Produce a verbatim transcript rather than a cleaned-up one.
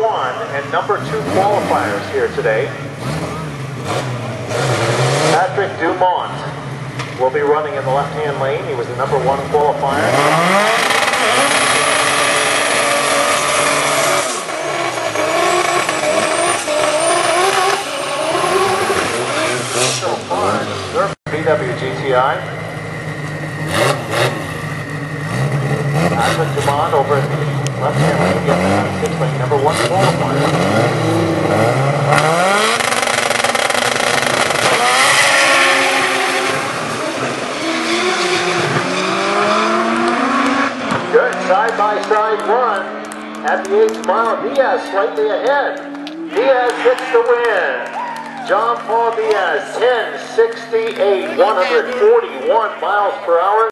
one and number two qualifiers here today. Patrick Dumont will be running in the left-hand lane. He was the number one qualifier. So far, observe B W G T I. Patrick Dumont over at the left-hand lane, getting out of sixth lane, number one qualifier. Good side-by-side run at the eighth mile. Diaz slightly ahead. Diaz gets the win. John Paul Diaz, ten sixty-eight, one hundred forty-one miles per hour.